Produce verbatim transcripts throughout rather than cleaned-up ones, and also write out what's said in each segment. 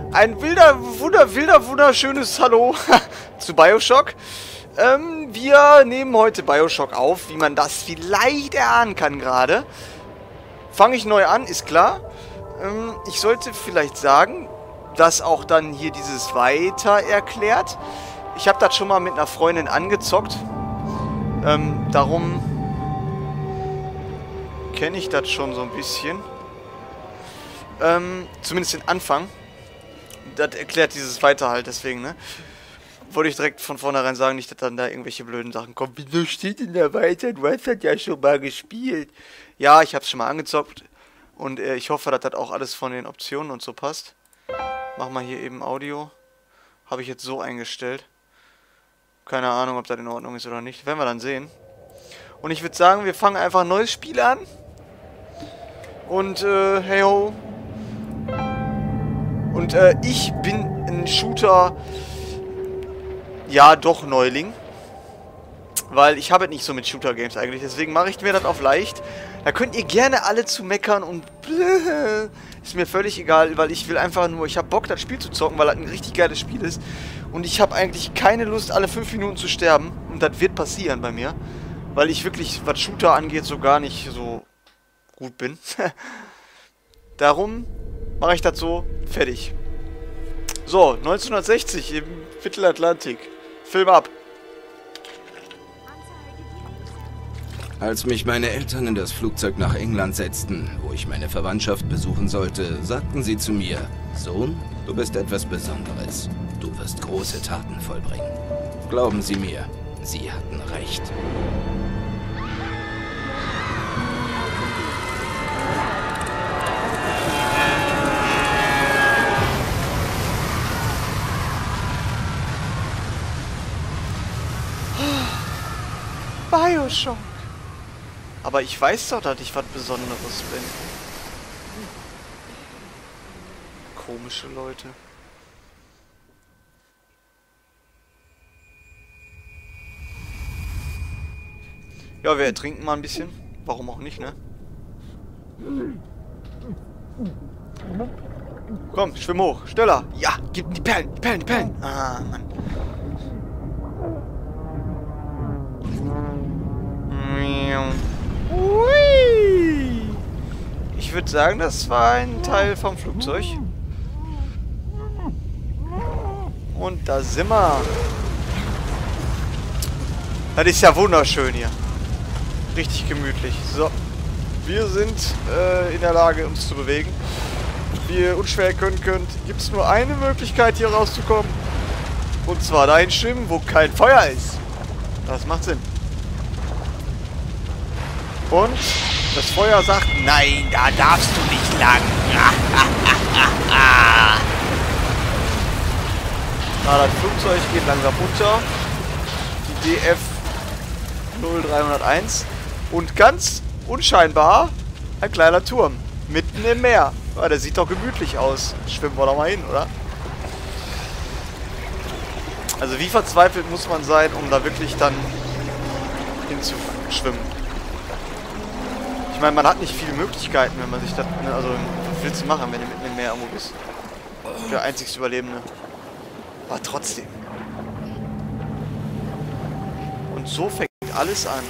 ein wilder, wunder, wilder, wunderschönes Hallo zu Bioshock. Ähm, wir nehmen heute Bioshock auf, wie man das vielleicht erahnen kann gerade. Fange ich neu an, ist klar. Ähm, ich sollte vielleicht sagen, dass auch dann hier dieses Weiter erklärt. Ich habe das schon mal mit einer Freundin angezockt. Ähm, darum kenne ich das schon so ein bisschen. Ähm, zumindest den Anfang. Das erklärt dieses Weiter halt, deswegen, ne? Wollte ich direkt von vornherein sagen, nicht, dass dann da irgendwelche blöden Sachen kommen. Wieso steht denn da weiter? Du hast das ja schon mal gespielt. Ja, ich habe es schon mal angezockt. Und äh, ich hoffe, dass das auch alles von den Optionen und so passt. Mach mal hier eben Audio. Habe ich jetzt so eingestellt. Keine Ahnung, ob das in Ordnung ist oder nicht. Werden wir dann sehen. Und ich würde sagen, wir fangen einfach ein neues Spiel an. Und, äh, hey ho. Und, äh, ich bin ein Shooter... Ja, doch Neuling. Weil ich habe nicht so mit Shooter-Games eigentlich. Deswegen mache ich mir das auf leicht. Da könnt ihr gerne alle zu meckern und... Ist mir völlig egal, weil ich will einfach nur... Ich habe Bock, das Spiel zu zocken, weil das ein richtig geiles Spiel ist. Und ich habe eigentlich keine Lust, alle fünf Minuten zu sterben. Und das wird passieren bei mir. Weil ich wirklich, was Shooter angeht, so gar nicht so gut bin. Darum mache ich das so. Fertig. So, neunzehnhundertsechzig im Mittelatlantik. Film ab. Als mich meine Eltern in das Flugzeug nach England setzten, wo ich meine Verwandtschaft besuchen sollte, sagten sie zu mir: Sohn, du bist etwas Besonderes. Du wirst große Taten vollbringen. Glauben Sie mir, sie hatten recht. Bioshock. Aber ich weiß doch, dass ich was Besonderes bin. Komische Leute. Ja, wir trinken mal ein bisschen. Warum auch nicht, ne? Komm, schwimm hoch. Schneller. Ja, gib die Perlen, die Perlen, die Perlen. Ah, Mann. Hui. Ich würde sagen, das war ein Teil vom Flugzeug. Und da sind wir. Das ist ja wunderschön hier. Richtig gemütlich. So. Wir sind äh, in der Lage, uns zu bewegen. Wie ihr unschwer erkennen könnt, gibt es nur eine Möglichkeit, hier rauszukommen. Und zwar dahin schwimmen, wo kein Feuer ist. Das macht Sinn. Und das Feuer sagt, nein, da darfst du nicht lang. Na, das Flugzeug geht langsam unter. Die D F null drei null eins. Und ganz unscheinbar ein kleiner Turm. Mitten im Meer. Ja, der sieht doch gemütlich aus. Schwimmen wir doch mal hin, oder? Also wie verzweifelt muss man sein, um da wirklich dann hinzuschwimmen? Ich meine, man hat nicht viele Möglichkeiten, wenn man sich das... Ne, also, was willst du machen, wenn du mitten im Meer irgendwo bist? Der einzigste Überlebende. Aber trotzdem. Und so fängt alles an.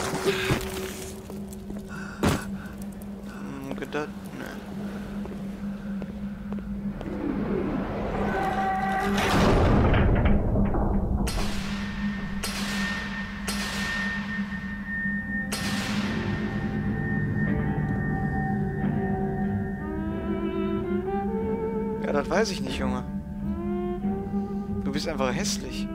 Hm, gedacht, ne. Ja, das weiß ich nicht, Junge. Du bist einfach hässlich.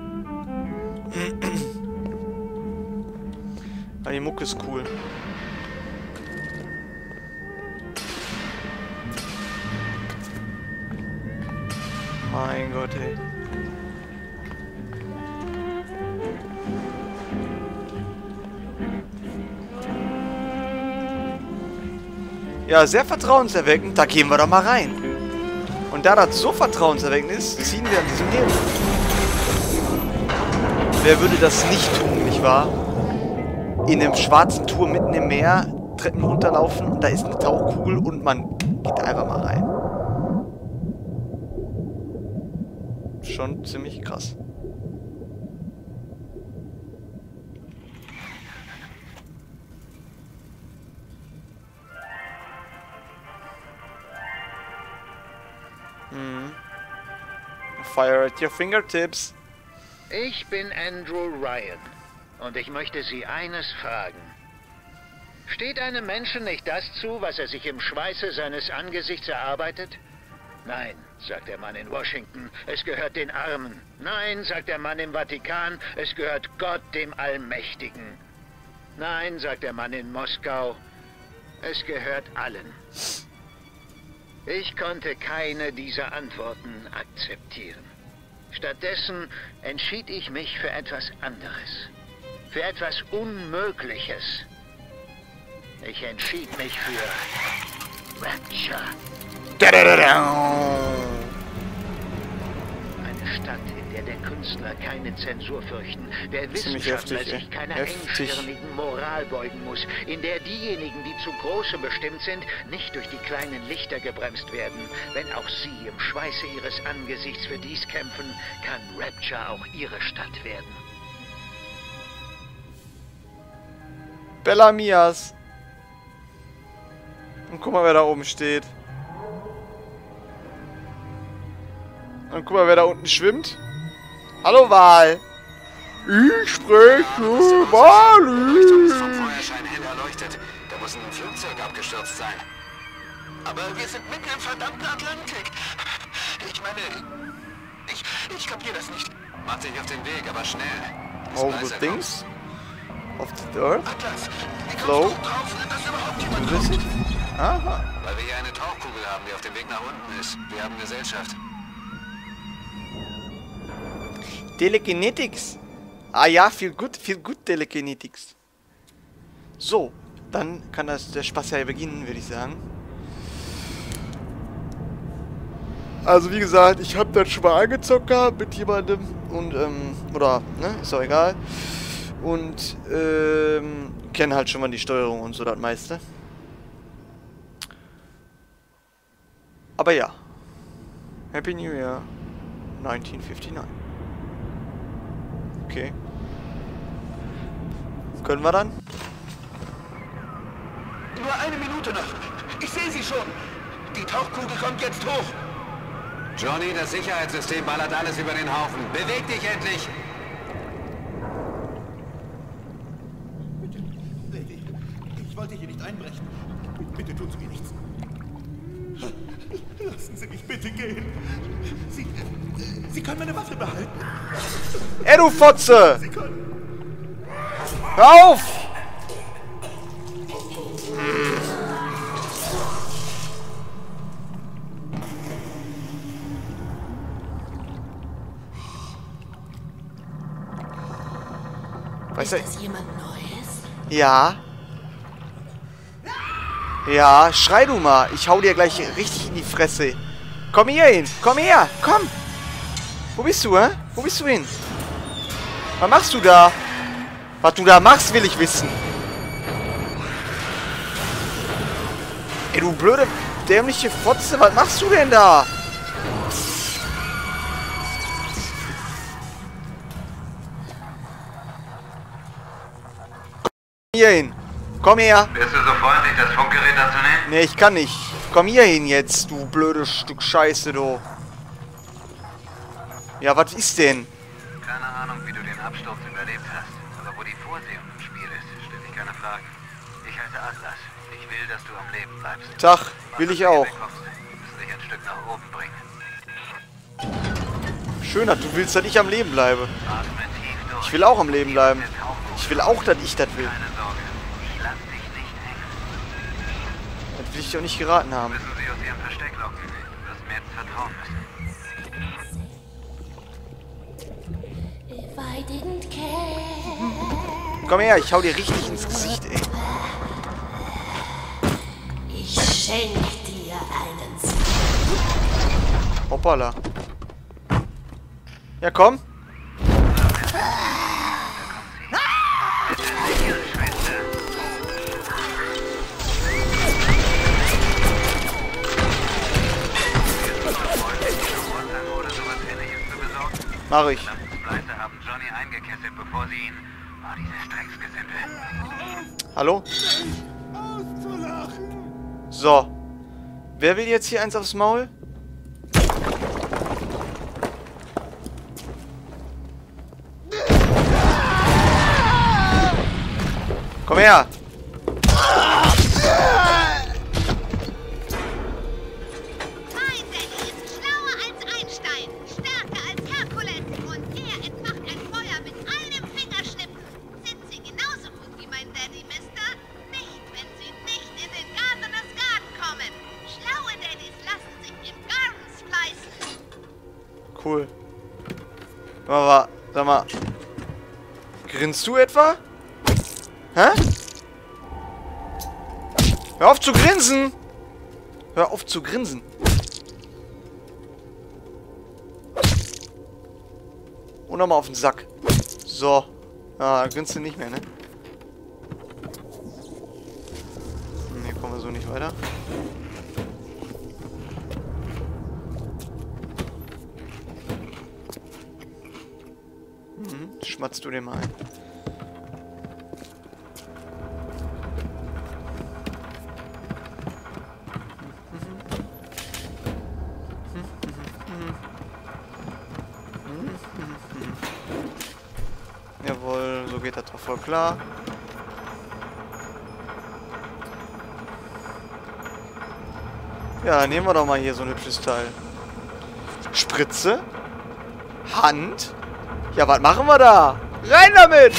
Aber die Mucke ist cool. Mein Gott, ey. Ja, sehr vertrauenserweckend. Da gehen wir doch mal rein. Und da das so vertrauenserweckend ist, ziehen wir an diesem Hebel. Wer würde das nicht tun, nicht wahr? In einem schwarzen Turm mitten im Meer, Treppen runterlaufen und da ist eine Tauchkugel und man geht da einfach mal rein. schon ziemlich krass. Hm. Fire at your fingertips. Ich bin Andrew Ryan und ich möchte Sie eines fragen. Steht einem Menschen nicht das zu, was er sich im Schweiße seines Angesichts erarbeitet? Nein, sagt der Mann in Washington, es gehört den Armen. Nein, sagt der Mann im Vatikan, es gehört Gott, dem Allmächtigen. Nein, sagt der Mann in Moskau, es gehört allen. Ich konnte keine dieser Antworten akzeptieren. Stattdessen entschied ich mich für etwas anderes. Für etwas Unmögliches. Ich entschied mich für Rapture. Eine Stadt, in der der Künstler keine Zensur fürchten, der Wissenschaftler heftig, sich keiner heftig. engstirnigen Moral beugen muss, in der diejenigen, die zu Große bestimmt sind, nicht durch die kleinen Lichter gebremst werden. Wenn auch sie im Schweiße ihres Angesichts für dies kämpfen, kann Rapture auch ihre Stadt werden. Bellamias. Und guck mal, wer da oben steht. Und guck mal, wer da unten schwimmt. Hallo, Wal. Ich spreche Wal. Ist vom Feuerschein hell erleuchtet. Da muss ein Flugzeug abgestürzt sein. Aber wir sind mitten im verdammten Atlantik. Ich meine, ich, ich kapier das nicht. Mach dich auf den Weg, aber schnell. Oh, the things of the earth. Atlas, wie kommst Flow. du drauf, dass überhaupt jemand This kommt? it? Aha. Weil wir hier eine Tauchkugel haben, die auf dem Weg nach unten ist. Wir haben Gesellschaft. Telekinetics. Ah ja, viel gut, viel gut Telekinetics. So, dann kann das der Spaß ja beginnen, würde ich sagen. Also wie gesagt, ich habe das schon mal angezockt gehabt mit jemandem und ähm, oder, ne, ist auch egal. Und ähm, kenne halt schon mal die Steuerung und so das meiste. Aber ja. Happy New Year neunzehnhundertneunundfünfzig. Okay. Können wir dann? Nur eine Minute noch. Ich sehe sie schon. Die Tauchkugel kommt jetzt hoch. Johnny, das Sicherheitssystem ballert alles über den Haufen. Beweg dich endlich! Lady, ich wollte hier nicht einbrechen. Bitte tun Sie mir nichts. Lassen Sie mich bitte gehen. Sie, Sie können meine Waffe behalten. Ey, du Fotze! Sie können... Hör auf! Weißt du, Ist das jemand Neues? ja. Ja, schrei du mal. Ich hau dir gleich richtig in die Fresse. Komm hier hin. Komm her. Komm. Wo bist du, hä? Wo bist du hin? Was machst du da? Was du da machst, will ich wissen. Ey, du blöde, dämliche Fotze. Was machst du denn da? Hier hin. Komm her. Bist du so freundlich, das Funkgerät anzunehmen? Nee, ich kann nicht. Komm hier hin jetzt, du blödes Stück Scheiße, du. Ja, was ist denn? Keine Ahnung, wie du den Absturz überlebt hast. Aber wo die Vorsehung im Spiel ist, stelle ich keine Fragen. Ich heiße Atlas. Ich will, dass du am Leben bleibst. Tag, will ich auch. Wegkommst, müssen dich ein Stück nach oben bringen. Schön, dass du willst, dass ich am Leben bleibe. Atme tief durch. Ich will auch am Leben bleiben. Ich will auch, dass ich das will. Keine Sorge. Lass dich nicht hängen. Das will ich dir auch nicht geraten haben. Müssen sie aus ihrem Versteck locken. Du wirst mir jetzt vertrauen müssen. If I didn't care. Komm her, ich hau dir richtig ins Gesicht, ey. Ich schenk dir einen Sieg. Hoppala. Ja, komm. Mach ich. Splicer haben Johnny eingekesselt, bevor sie ihn... Oh, dieses Drecksgesindel. Hallo? So. Wer will jetzt hier eins aufs Maul? Komm her! Mein Daddy ist schlauer als Einstein, stärker als Herkules und er entfacht ein Feuer mit einem Fingerschnippen. Sind Sie genauso gut wie mein Daddy, Mister? Nicht, wenn Sie nicht in den Gardeners Garten kommen. Schlaue Daddys lassen sich im Gardens fleißen. Cool. Aber, sag mal. Grinst du etwa? Hä? Hör auf zu grinsen! Hör auf zu grinsen! Und nochmal auf den Sack. So. Ah, grinst du nicht mehr, ne? Hm, hier kommen wir so nicht weiter. Mhm, schmatzt du dir mal ein. Jawohl, so geht das doch voll klar. Ja, nehmen wir doch mal hier so ein hübsches Teil. Spritze. Hand. Ja, was machen wir da? Rein damit!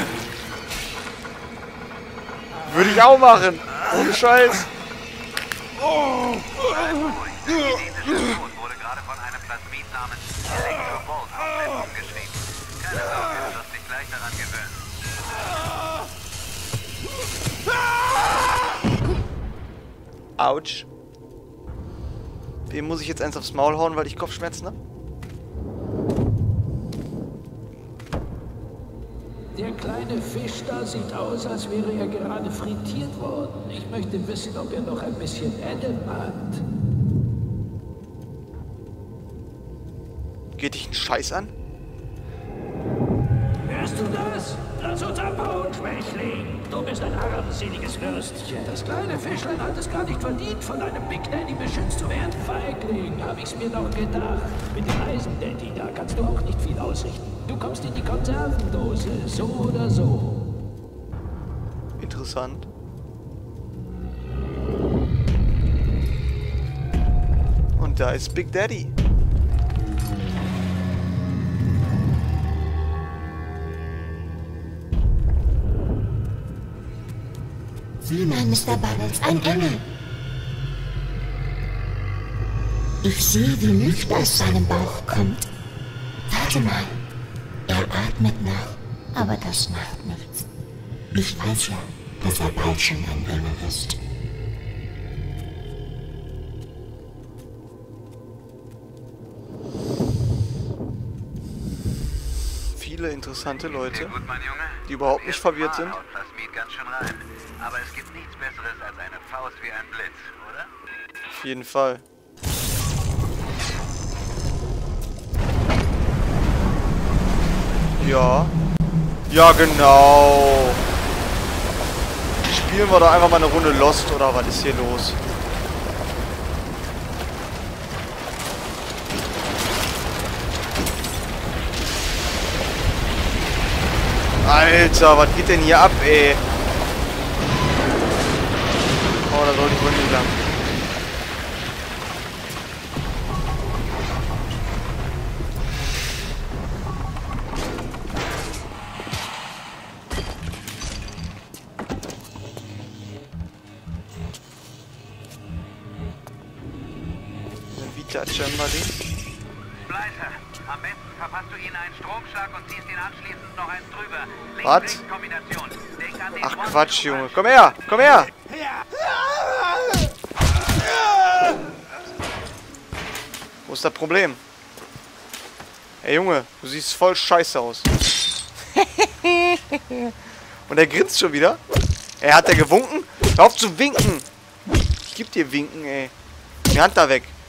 Würde ich auch machen. Ohne Scheiß. Oh. Die Station wurde gerade von einem Plasmid namens Electrobolt komplett umgeschrieben. Keine Sorge, du wirst dich gleich daran gewöhnen. Autsch. Wem muss ich jetzt eins aufs Maul hauen, weil ich Kopfschmerzen habe? Der kleine Fisch da sieht aus, als wäre er gerade frittiert worden. Ich möchte wissen, ob er noch ein bisschen Adam hat. Geht dich ein Scheiß an? Hörst du das? Lass uns abhauen, Schwächling. Du bist ein armseliges Würstchen. Das kleine Fischlein hat es gar nicht verdient, von einem Big Daddy beschützt zu werden. Feigling, hab ich's mir doch gedacht. Mit dem Eisen-Daddy, da kannst du auch nicht viel ausrichten. Du kommst in die Konservendose, so oder so. Interessant. Und da ist Big Daddy. Sieh mal, Mister Bubbles, ein Engel. Ich sehe, wie Licht aus seinem Bauch kommt. Warte mal. Er atmet noch, aber das macht nichts. Ich weiß ja, dass er bald schon ein Engel ist. Viele interessante Leute, Sehr gut, mein Junge. die überhaupt nicht verwirrt sind. Haut Plasmid ganz schön rein. Aber es gibt nichts Besseres als eine Faust wie ein Blitz, oder? Auf jeden Fall. Ja. Ja, genau. Spielen wir doch einfach mal eine Runde Lost, oder was ist hier los? Alter, was geht denn hier ab, ey? Oh, da soll ich wohl nicht lang. Vita Chamberlain. Splicer, am besten verpasst du ihnen einen Stromschlag und ziehst ihn anschließend noch eins drüber. Was? Links-Links-Kombination. Denk an den Ach One- Quatsch, Junge. Komm her, komm her. Wo ist das Problem? Ey Junge, du siehst voll scheiße aus. Und er grinst schon wieder. Ey, hat er gewunken? Hör auf zu winken. Ich geb dir Winken, ey. Die Hand da weg.